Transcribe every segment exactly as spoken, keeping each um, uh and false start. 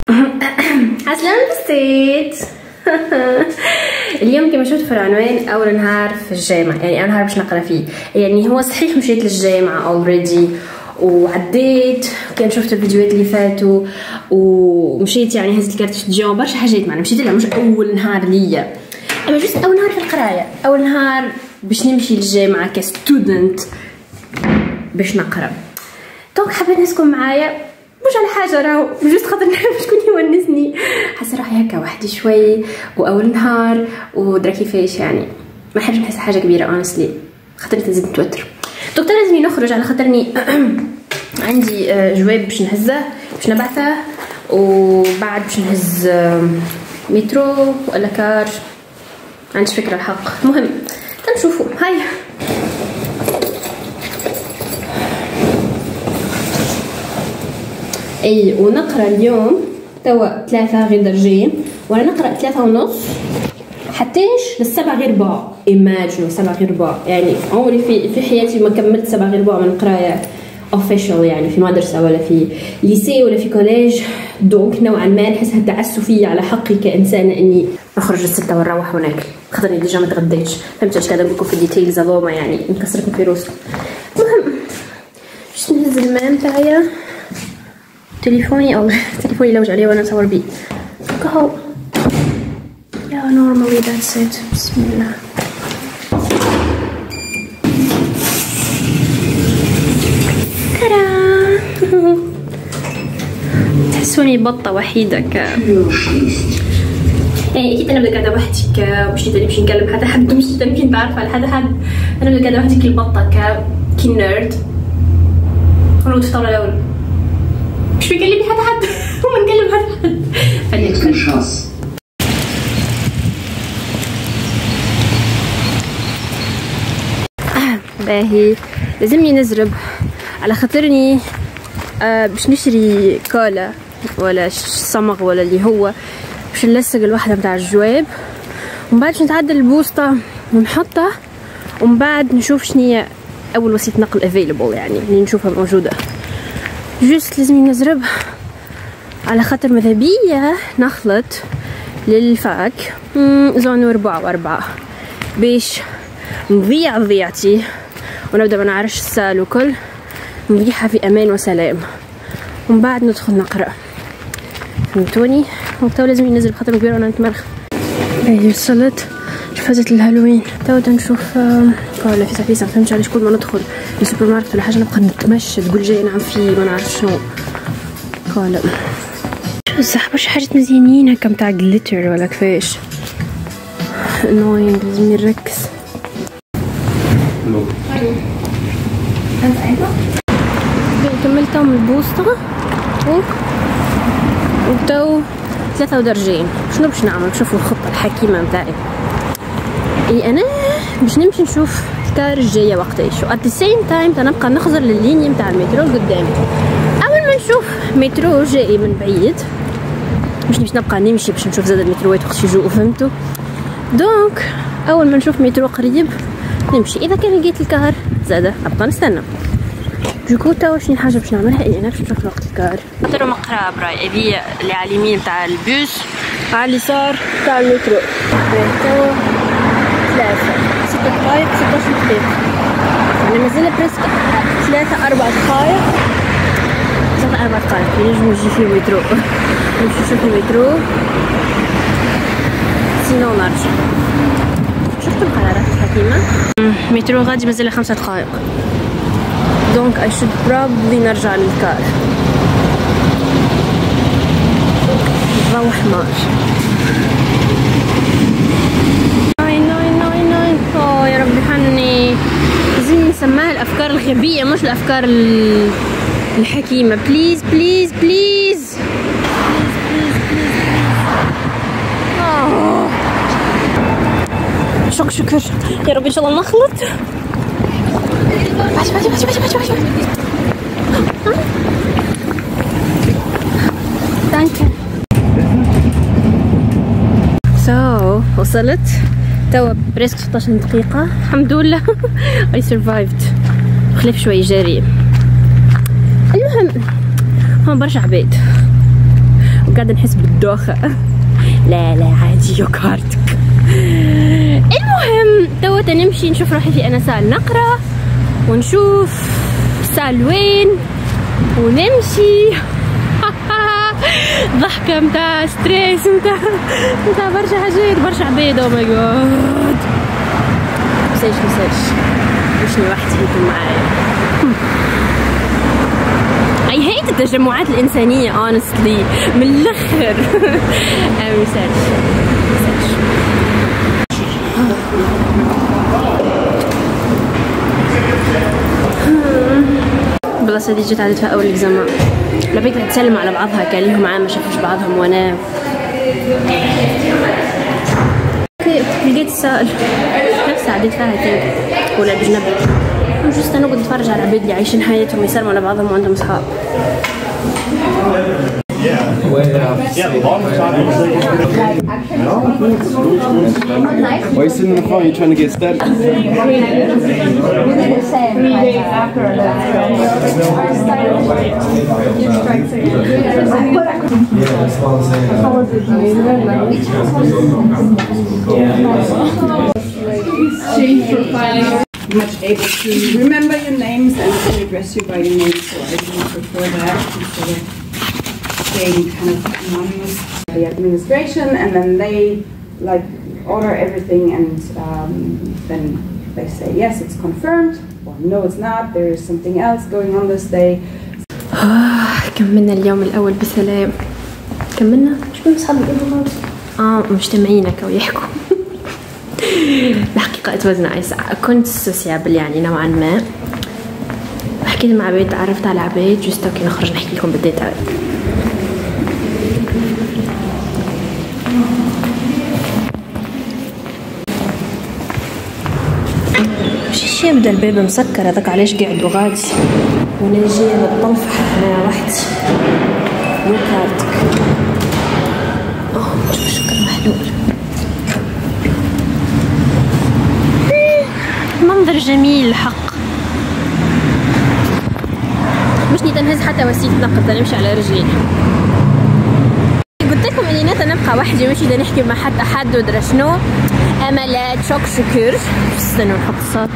عسلامة بسيت. اليوم كما شفت في العنوان اول نهار في الجامعه، يعني اول نهار باش نقرا فيه. يعني هو صحيح مشيت للجامعه اوريدي وعديت، كان شفت الفيديوهات اللي فاتوا ومشيت، يعني هزت الكارت ستوديو برشا حاجات، معنا مشيت لها مش اول نهار ليا، اما جوست اول نهار في القرايه، اول نهار باش نمشي للجامعه كستودنت باش نقرا. دونك حبيت نسكن معايا مش على حاجه، راهو جوست خاطر نحب شكون يونسني، حاسه روحي هكا وحدي شوي واول نهار ودرا كيفاش، يعني ما نحبش نحس حاجه كبيره اونستلي، خاطر تزيد نتوتر. دونك لازمني نخرج على خاطرني عندي جواب باش نهزه باش نبعثه، وبعد باش نهز مترو ولا كار، ما عنديش فكره الحق. المهم تنشوفوا. هاي اي ونقرا اليوم توا ثلاثة غير درجين، وانا نقرا ثلاثة ونص حتىش للسبع غير ربع. ايماجنو سبع غير ربع، يعني عمري في في حياتي ما كملت سبع غير ربع من قرايه اوفيشال، يعني في مدرسه ولا في ليسي ولا في كوليج. دونك نوعا ما نحسها تعسفيه على حقي كانسانه اني نخرج الستة ونروح وناكل، خاطرني ديجا ما تغديتش. فهمت اش قاعده نقول لكم في الديتيلز هذوما، يعني انكسرتني في روسي. المهم باش نهز الماء نتاعيا، تليفوني او تليفوني لوج عليه وانا نصور بيه كهو. يا نورمالي ذاتس ات. بسم الله. ترى تحسوني بطه وحيده ك يعني اكيد انا بدا قاعده وحدي ك مش نمشي نكلم حتى حد، مش يمكن تعرف على حدا حد، انا بدا قاعده وحدي كي البطه ك كي نيرد. ولو تطلع الاول مش بيكلمني حتى حد وما نكلم حتى حد. خلينا باهي. لازمني نزرب على خاطرني آه باش نشري كولا ولا صمغ ولا اللي هو باش نلصق الوحده نتاع الجواب، ومن بعد باش نتعدل البوسطه ونحطها، ومن بعد نشوف شنيا اول وسيله نقل افيلبل، يعني اللي نشوفها موجوده. جوست لازمني نزرب على خاطر مذهبيه نخلط للفاك زون وربع واربعه باش نضيع ضيعتي ونبدا ما نعرفش السال وكل، نضيعها في امان وسلام، ومن بعد ندخل نقرا. فهمتوني؟ وتو لازم ينزل بخاطر كبيره وانا نتمرخ. اي وصلت فازت الهالوين. تو نشوف ولا في سفيسه. فهمتش علاش كل ما ندخل للسوبر ماركت ولا حاجه نبقى نتمشى تقول جاي نعم فيه ما نعرف شنو كولا. بصح برشا حاجات مزيانين هكا متاع جليتر ولا كيفاش. انوينغ لازم نركز. كملت من البوسطة وتو ثلاثة ودرجين. شنو باش نعمل؟ شوفوا الخطة الحكيمة متاعي. اي انا باش نمشي نشوف الكار الجاية وقتاش، و at the same time تنبقى نخزر لللينيا متاع المترو قدامي. اول ما نشوف مترو جاي من بعيد مش باش نبقى نمشي باش نشوف زاد المتروات وقت يجوا، فهمتوا؟ دونك اول ما نشوف مترو قريب نمشي، اذا كان لقيت الكار زاده ابقى نستنى. دوكو توا شنو الحاجه باش نعملها؟ اي انا باش نشوف وقت الكار. خاطر مقراب راي هذه اللي على اليمين تاع البوس، على اليسار تاع المترو. توا ثلاثة ستة دقايق ستة عشر دقيقة، يعني مازال بريسك ثلاثة أربع دقايق ثلاثة أربع دقايق ينجم يجي فيه مترو. نمشي نشوف المترو سينو نرجع. شفت القرارات الحكيمة؟ مترو غادي مازال خمسة دقايق، دونك I should probably نرجع للكار. الضوء حمار. ناي ناي ناي ناي. اوه يا ربي حني، لازم نسميها الافكار الغبية مش الافكار الحكيمة. بليز بليز بليز اوه شكر شكر يا ربي ان شاء الله نخلط. باش باش باش باش باش باش ثانك سو وصلت توا بريسك ستة عشر دقيقة الحمد لله. I survived. خليف شوي جري. المهم هون برشا عباد وقاعدة نحس بالدوخة. لا لا عادي يوكارتك. المهم توا نمشي نشوف روحي في انا سال نقرا ونشوف سال وين ونمشي. ضحكة متاع ستريس متاع متاع برشا حاجات برشا عباد. او ماي جاد مساج مساج مشني وحدي انتم معايا. I hate التجمعات الإنسانية honestly من الآخر. مساج مساج. بلاصة دي جيت عدت فيها أول إكزامان. لبيت تسلم على بعضها كان ليهم عام ما شافوش بعضهم وأنا لقيت السائل نفسها عديت فيها هيك ولا بجنبي جست أنا قلت أتفرج على العباد اللي عايشين حياتهم يسلموا على بعضهم وعندهم أصحاب. Why are you sitting in the car? You're trying to get stabbed? Much able to remember your names and to address you by your name, so I do prefer that instead of staying kind of anonymous. The administration, and then they like order everything, and um, then they say yes, it's confirmed, or no, it's not. There is something else going on this day. كملنا اليوم الأول بسلام. كملنا شو من أصحابي يقولوا اه مجتمعين هكا ويحكوا. الحقيقة it was nice. كنت سوسيابل يعني نوعا ما. حكيت مع عباد تعرفت على عباد جوست اوكي نخرج نحكي لكم بالديتاي. مش يبدا الباب مسكر هذاك علاش قاعد وغادي وانا جايه متطنفح انا وحدي. مو كارتك اه شوف شكر محلول. منظر جميل الحق. مش نتنهز حتى وسيلة نقل نمشي على رجلي. قلت لكم اني نتا نبقى وحدي مش اذا نحكي مع حتى حد ودرا شنو. املات شوك شكر استنوا نحط الصوت.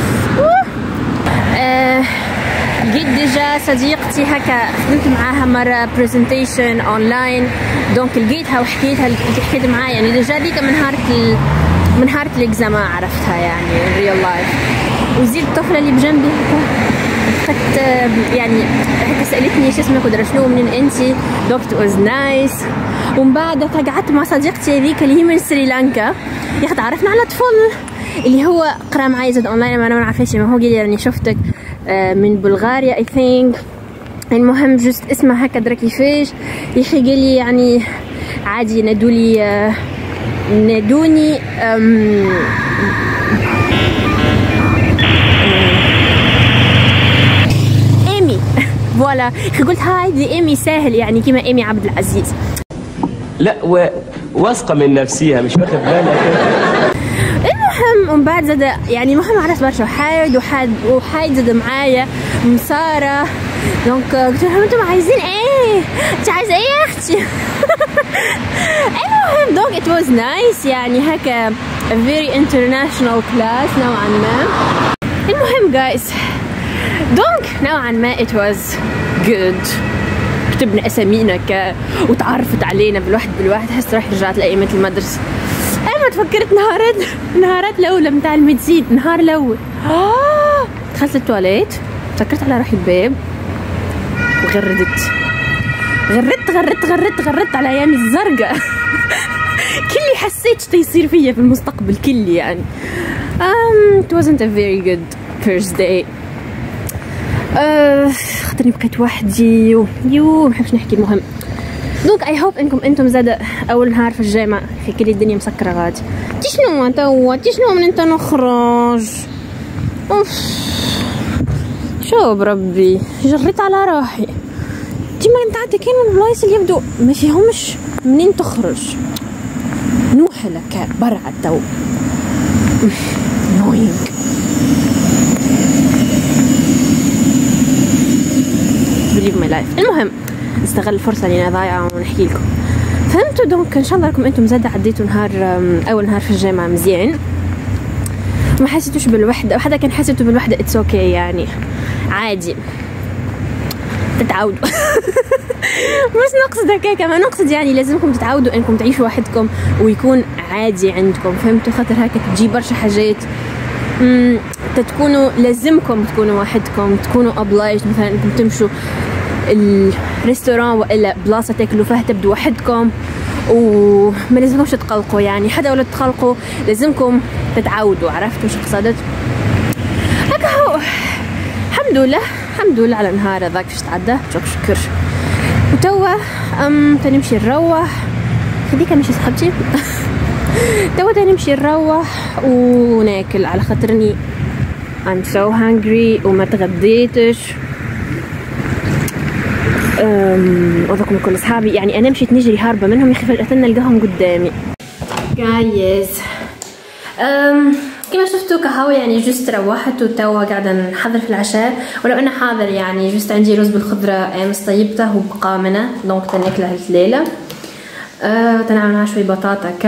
آه لقيت ديجا صديقتي هكا خدمت معاها مرة برزنتيشن اونلاين دونك لقيتها وحكيتها اللي حكيت معاها يعني ديجا ديك من نهار من نهار الاكزامان عرفتها يعني ريال لايف. وزيد الطفلة اللي بجنبي هكا يعني هكا سألتني شو اسمك ودرا شنو منين انتي دونك ات واز نايس. ومن بعد قعدت مع صديقتي هذيك اللي هي من سريلانكا ياخد عرفنا على طفل اللي هو قرا معايا زاد اونلاين ما انا ما نعرفش ما هو قال لي راني شفتك من بلغاريا اي ثينك. المهم جست اسمه هكا درا كيفاش يخي قال لي يعني عادي نادولي نادوني ايمي فوالا. قلت هاي دي ايمي سهل يعني كيما ايمي عبد العزيز. لا واثقه من نفسيها مش واخد بالك. المهم ومن بعد زاد يعني المهم عرفت برشا وحايد وحاد وحايد زاد معايا مساره دونك قلت لهم انتم عايزين ايه؟ انت عايزه ايه يا اختي؟ المهم دونك ات واز نايس يعني هكا very international class نوعا ما. المهم جايز دونك نوعا ما it was good. كتبنا اسامينا ك وتعرفت علينا بالواحد بالواحد. حس روحي رجعت لايامات المدرسه. انا تفكرت نهارات نهارات الاولى نتاع الميديسين نهار الاول. اه دخلت التواليت سكرت على روحي الباب وغردت غردت غردت غردت غردت على ايامي الزرقاء. كلي حسيت شتا يصير فيا في المستقبل كلي يعني. um, it wasn't a very good first day. uh, خاطرني بقيت وحدي يو محبش نحكي. المهم دونك اي هوب انكم انتم زاد اول نهار في الجامعه في كل الدنيا مسكره غادي. تي شنو توا تي شنو من انت نخرج اوف شو بربي جريت على روحي. ديما انت عندك كاين البلايص اللي يبدو ما فيهمش منين تخرج نوحلك برا التو نوينغ. believe my life. المهم نستغل الفرصه اللي انا ضايعه ونحكي لكم. فهمتوا؟ دونك ان شاء الله راكم انتم زاد عديتوا نهار اول نهار في الجامعه مزيان، ما حسيتوش بالوحده، وحتى كان حسيتوا بالوحده اتس اوكي okay يعني عادي تتعودوا. مش نقصد هكاك، ما نقصد يعني لازمكم تتعودوا انكم تعيشوا وحدكم ويكون عادي عندكم، فهمتوا؟ خاطر هكا تجي برشا حاجات امم تكونوا لازمكم تكونوا وحدكم، تكونوا obliged مثلا انكم تمشوا الريستوران والا بلاصه تاكلوا فيها تبدو وحدكم، وما لازمكمش تقلقوا يعني، حتى ولا تقلقوا لازمكم تتعودوا. عرفتوا شو قصدت؟ هكا هو الحمد لله الحمد لله على نهار هذاك فاش تعدى شكر شكر. وتوا ام تنمشي نروح هذيك ماشي صاحبتي. توا تنمشي نروح وناكل على خاطرني I'm so hungry وما تغديتش. امم اذكر كل اصحابي يعني انا مشيت نجري هاربه منهم، يا اخي فجاه نلقاهم قدامي. جايز امم كما شفتوا كهو يعني جست روحت وتوا قاعده نحضر في العشاء، ولو انا حاضر يعني جست عندي رز بالخضره امس طيبته وبقى منه دونك تناكله الليله. أه تنعمل معاه شوي بطاطا هكا.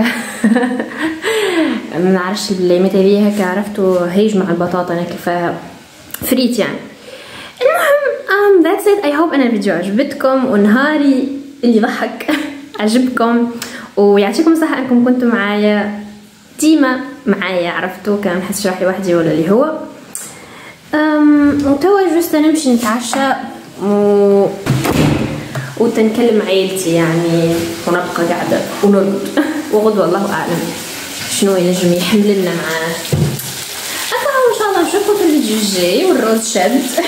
ما نعرفش بلي متى بيه هكا عرفتوا هيج مع البطاطا ناكل فيها فريت يعني. المهم um, that's it. I hope ان الفيديو عجبتكم ونهاري اللي ضحك عجبكم، ويعطيكم الصحة انكم كنتوا معايا ديما معايا. عرفتوا كان نحس روحي وحدي ولا اللي هو um, وتوا جوست نمشي نتعشى و... وتنكلم عيلتي يعني ونبقى قاعدة ونرقد. وغد والله اعلم شنو ينجم يحمل لنا معاه. ان شاء الله نشوفكم في الفيديو الجاي والروز شد.